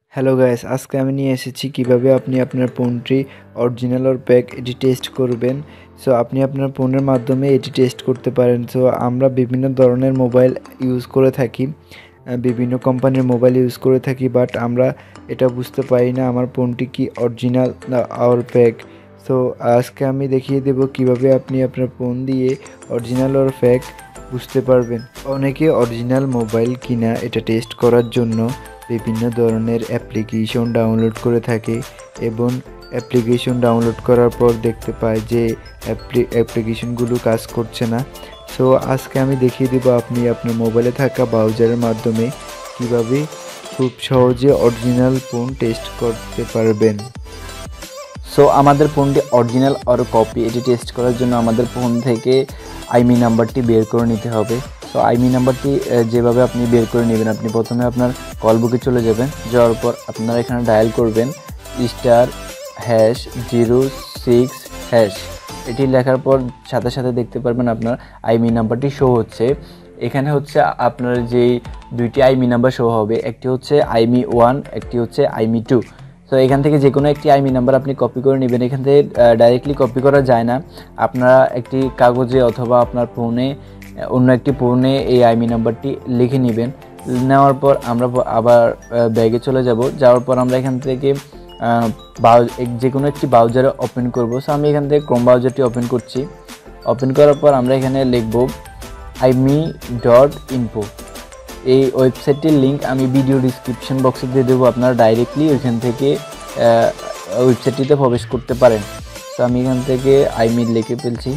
Hello guys, আজকে আমি নিয়ে এসেছি কিভাবে আপনি আপনার ফোনটি অরিজিনাল অর ফেক এটি টেস্ট করবেন। সো আপনি আপনার ফোনের মাধ্যমে এটি টেস্ট করতে পারেন। সো আমরা বিভিন্ন ধরনের মোবাইল ইউজ করে থাকি, বিভিন্ন কোম্পানির মোবাইল ইউজ করে থাকি, বাট আমরা এটা বুঝতে পারি না আমার ফোনটি কি অরিজিনাল না অর ফেক। সো আজকে আমি দেখিয়ে দেব কিভাবে আপনি আপনার ফোন দিয়ে অরিজিনাল অর ফেক বুঝতে পারবেন। অনেকে অরিজিনাল মোবাইল কিনা এটা টেস্ট করার জন্য বিভিন্ন ধরনের অ্যাপ্লিকেশন ডাউনলোড করে থাকে এবং অ্যাপ্লিকেশন ডাউনলোড করার পর দেখতে পায় যে অ্যাপ্লিকেশনগুলো কাজ করছে না। সো আজকে আমি দেখিয়ে দেব আপনি আপনার মোবাইলে থাকা ব্রাউজারের মাধ্যমে কিভাবে খুব সহজে অরিজিনাল ফোন টেস্ট করতে পারবেন। সো আমাদের ফোনটি অরিজিনাল আর কপি এটি টেস্ট করার জন্য আমাদের ফোন থেকে আইমি নাম্বারটি বের করে নিতে হবে। সো আইমি নাম্বারটি যেভাবে আপনি বের করে নেবেন, আপনি প্রথমে আপনার কল বুকে চলে যাবেন, যাওয়ার পর আপনারা এখানে ডায়াল করবেন *#06#। এটি লেখার পর সাথে সাথে দেখতে পারবেন আপনার আইমি নাম্বারটি শো হচ্ছে। এখানে হচ্ছে আপনার যেই দুইটি আইমি নাম্বার শো হবে, একটি হচ্ছে আইমি 1, একটি হচ্ছে আইমি 2। তো এখান থেকে যে কোনো একটি আইমি নাম্বার আপনি কপি করে নেবেন। এখান থেকে ডাইরেক্টলি কপি করা যায় না, আপনারা একটি কাগজে অথবা আপনার ফোনে অন্য একটি ফোনে এই আইমি নাম্বারটি লিখে নেবেন। নেওয়ার পর আমরা আবার ব্যাগে চলে যাব। যাওয়ার পর আমরা এখান থেকে যে কোনো একটি ব্রাউজারে ওপেন করব। সো আমি এখান থেকে ক্রোম ব্রাউজারটি ওপেন করছি। ওপেন করার পর আমরা এখানে লিখব IME.info। এই ওয়েবসাইটটির লিঙ্ক আমি ভিডিও ডিসক্রিপশন বক্সে দিয়ে দেবো, আপনারা ডাইরেক্টলি ওইখান থেকে ওয়েবসাইটটিতে প্রবেশ করতে পারেন। তো আমি এখান থেকে আইমি লিখে ফেলছি।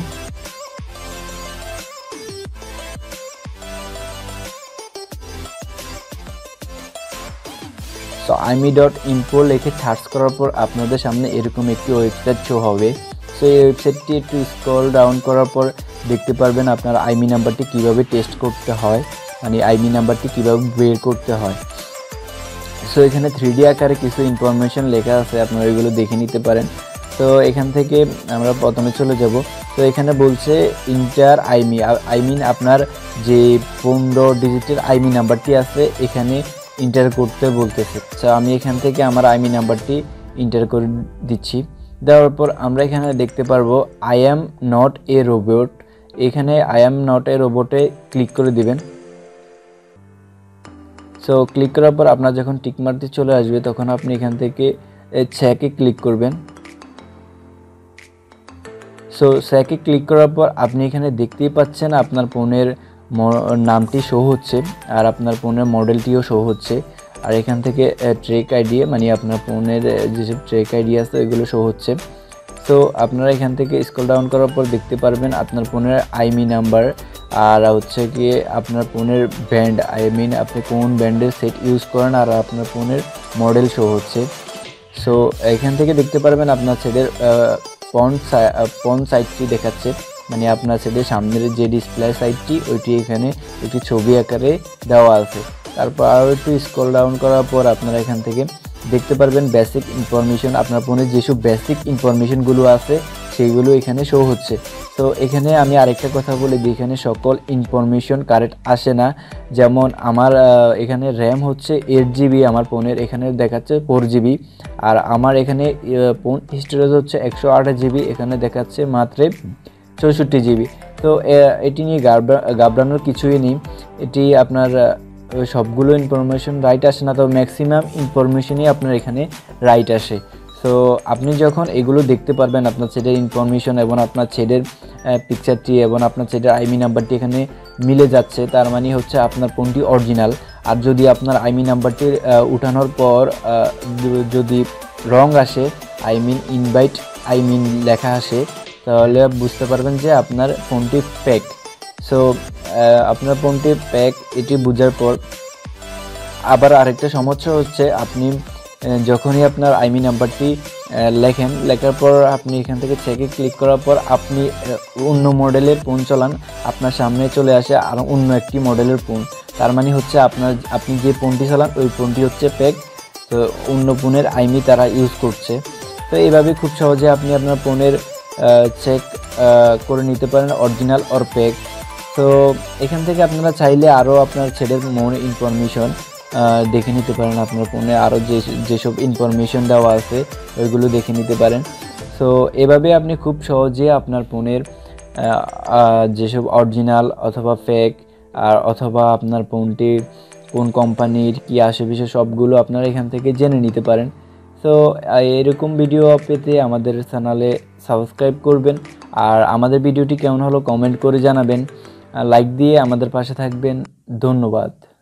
সো IME.info লিখে সার্চ করার পর আপনাদের সামনে এরকম একটি ওয়েবসাইট শো হবে। সো এই ওয়েবসাইটটি একটু স্ক্রল ডাউন করার পর দেখতে পারবেন আপনার আইমি নাম্বারটি কীভাবে টেস্ট করতে হয়, মানে আইমি নাম্বারটি কীভাবে বের করতে হয়। সো এখানে 3D আকারে কিছু ইনফরমেশন লেখা আছে, আপনারা এগুলো দেখে নিতে পারেন। তো এখান থেকে আমরা প্রথমে চলে যাব। তো এখানে বলছে ইন্টার আইমি, আই মিন আপনার যে 15 ডিজিটের আইমি নাম্বারটি আছে এখানে ইন্টার করতে বলতেছে। সো আমি এখান থেকে আমার আইমি নাম্বারটি ইন্টার করে দিচ্ছি। দেওয়ার পর আমরা এখানে দেখতে পারবো I am not a robot. এখানে আই অ্যাম নট এ রোবটে ক্লিক করে দিবেন। সো ক্লিক করার পর আপনার যখন টিক মারতে চলে আসবে তখন আপনি এখান থেকে চেকে ক্লিক করবেন। সো চেকে ক্লিক করার পর আপনি এখানে দেখতেই পাচ্ছেন আপনার ফোনের নামটি শো হচ্ছে আর আপনার ফোনের মডেলটিও শো হচ্ছে। আর এখান থেকে ট্র্যাক আইডি, মানে আপনার ফোনের যেসব ট্র্যাক আইডি আছে ওইগুলো শো হচ্ছে। সো আপনারা এখান থেকে স্ক্রল ডাউন করার পর দেখতে পারবেন আপনার ফোনের আইমি নাম্বার আর হচ্ছে কি আপনার ফোনের ব্র্যান্ড, আই মিন আপনি কোন ব্র্যান্ডের সেট ইউজ করেন আর আপনার ফোনের মডেল শো হচ্ছে। সো এখান থেকে দেখতে পারবেন আপনার সেটের ফোন সাইটটি দেখাচ্ছে, মানে আপনার সেটের সামনের যে ডিসপ্লে সাইটটি ওইটি এখানে একটি ছবি আকারে দেওয়া আছে। তারপর আরও একটু স্ক্রল ডাউন করার পর আপনারা এখান থেকে দেখতে পারবেন বেসিক ইনফরমেশন, আপনার ফোনে যেসব বেসিক ইনফরমেশনগুলো আছে সেইগুলো এখানে শো হচ্ছে। তো এখানে আমি আরেকটা কথা বলি যে এখানে সকল ইনফরমেশন কারেক্ট আসে না। যেমন আমার এখানে র্যাম হচ্ছে 8 GB, আমার ফোনের এখানে দেখাচ্ছে 4 GB, আর আমার এখানে ফোন স্টোরেজ হচ্ছে 128 GB, এখানে দেখাচ্ছে মাত্র 64 GB। তো এটি নিয়ে ঘাবড়ানোর কিছুই নেই। এটি আপনার সবগুলো ইনফরমেশন রাইট আসে না, তো ম্যাক্সিমাম ইনফরমেশনই আপনার এখানে রাইট আসে। সো আপনি যখন এগুলো দেখতে পারবেন আপনার সেটের ইনফরমেশন এবং আপনার সেটের পিকচারটি এবং আপনার সেটের আইমি নাম্বারটি এখানে মিলে যাচ্ছে, তার মানে হচ্ছে আপনার ফোনটি অরিজিনাল। আর যদি আপনার আইমি নাম্বারটি উঠানোর পর যদি রং আসে, I mean invite I mean লেখা আসে, তাহলে বুঝতে পারবেন যে আপনার ফোনটি ফেক। সো আপনার ফোনটি ফেক এটি বোঝার পর আবার আরেকটা সমস্যা হচ্ছে আপনি যখনই আপনার আইমি নাম্বারটি লেখার পর আপনি এখান থেকে চেকে ক্লিক করার পর আপনি অন্য মডেলের ফোন চালান, আপনার সামনে চলে আসে আর অন্য একটি মডেলের ফোন, তার মানে হচ্ছে আপনি যে ফোনটি চালান ওই ফোনটি হচ্ছে ফেক। তো অন্য ফোনের আইমি তারা ইউজ করছে। তো এইভাবে খুব সহজে আপনি আপনার ফোনের চেক করে নিতে পারেন অরিজিনাল অর ফেক। তো এখান থেকে আপনারা চাইলে আরও আপনার ছেলের মোর ইনফরমেশন দেখে নিতে পারেন। আপনার ফোনে আরও যেসব ইনফরমেশন দেওয়া আছে ওইগুলো দেখে নিতে পারেন। সো এভাবে আপনি খুব সহজে আপনার ফোনের যেসব অরিজিনাল অথবা ফেক আর অথবা আপনার ফোনটি কোন কোম্পানির কী আশেপাশে সবগুলো আপনারা এখান থেকে জেনে নিতে পারেন। সো এরকম ভিডিও পেতে আমাদের চ্যানেলে সাবস্ক্রাইব করবেন, আর আমাদের ভিডিওটি কেমন হলো কমেন্ট করে জানাবেন, লাইক দিয়ে আমাদের পাশে থাকবেন। ধন্যবাদ।